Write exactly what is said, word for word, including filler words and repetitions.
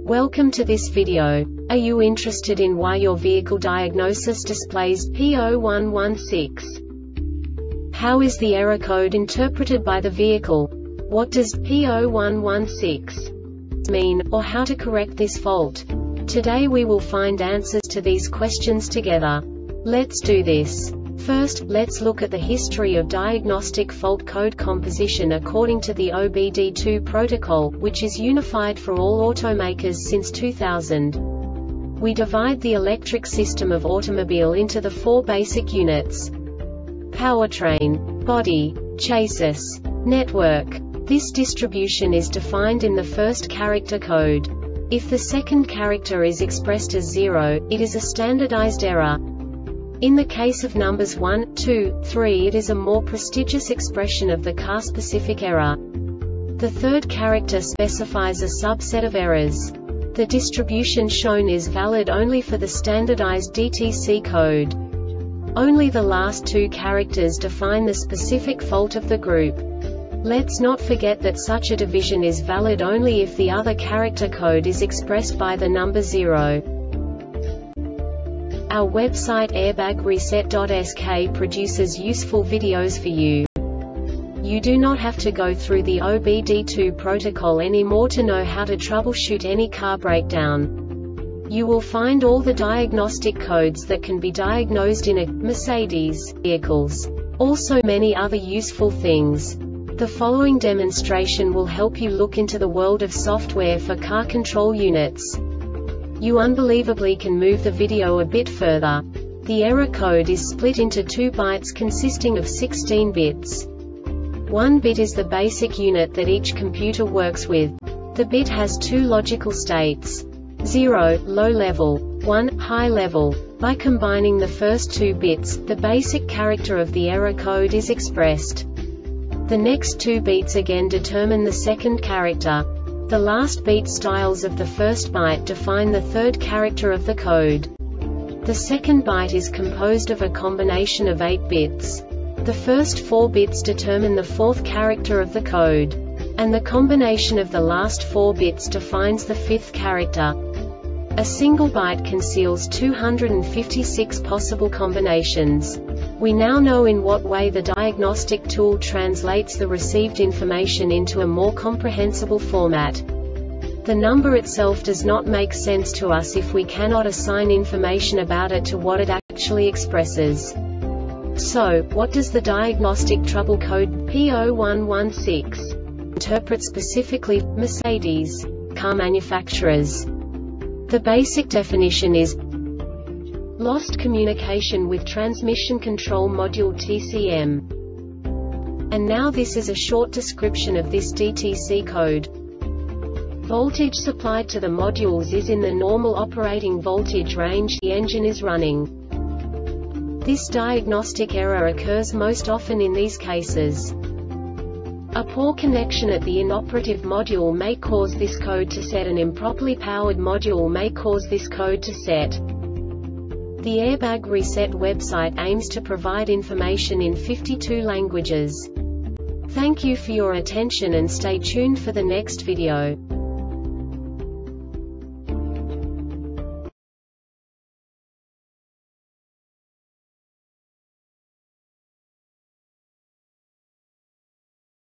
Welcome to this video. Are you interested in why your vehicle diagnosis displays P zero one one six? How is the error code interpreted by the vehicle? What does P zero one one six mean, or how to correct this fault? Today we will find answers to these questions together. Let's do this. First, let's look at the history of diagnostic fault code composition according to the O B D two protocol, which is unified for all automakers since two thousand. We divide the electric system of automobile into the four basic units: powertrain, body, chassis, network. This distribution is defined in the first character code. If the second character is expressed as zero, it is a standardized error. In the case of numbers one, two, three, it is a more prestigious expression of the car-specific error. The third character specifies a subset of errors. The distribution shown is valid only for the standardized D T C code. Only the last two characters define the specific fault of the group. Let's not forget that such a division is valid only if the other character code is expressed by the number zero. Our website airbag reset dot S K produces useful videos for you. You do not have to go through the O B D two protocol anymore to know how to troubleshoot any car breakdown. You will find all the diagnostic codes that can be diagnosed in a Mercedes vehicles. Also many other useful things. The following demonstration will help you look into the world of software for car control units. You unbelievably can move the video a bit further. The error code is split into two bytes consisting of sixteen bits. One bit is the basic unit that each computer works with. The bit has two logical states: zero, low level, one, high level. By combining the first two bits, the basic character of the error code is expressed. The next two beats again determine the second character. The last beat styles of the first byte define the third character of the code. The second byte is composed of a combination of eight bits. The first four bits determine the fourth character of the code. And the combination of the last four bits defines the fifth character. A single byte conceals two hundred fifty-six possible combinations. We now know in what way the diagnostic tool translates the received information into a more comprehensible format. The number itself does not make sense to us if we cannot assign information about it to what it actually expresses. So, what does the diagnostic trouble code P zero one one six interpret specifically for Mercedes car manufacturers? The basic definition is lost communication with transmission control module T C M. And now this is a short description of this D T C code. Voltage supplied to the modules is in the normal operating voltage range the engine is running. This diagnostic error occurs most often in these cases. A poor connection at the inoperative module may cause this code to set. An improperly powered module may cause this code to set. The Airbag Reset website aims to provide information in fifty-two languages. Thank you for your attention and stay tuned for the next video.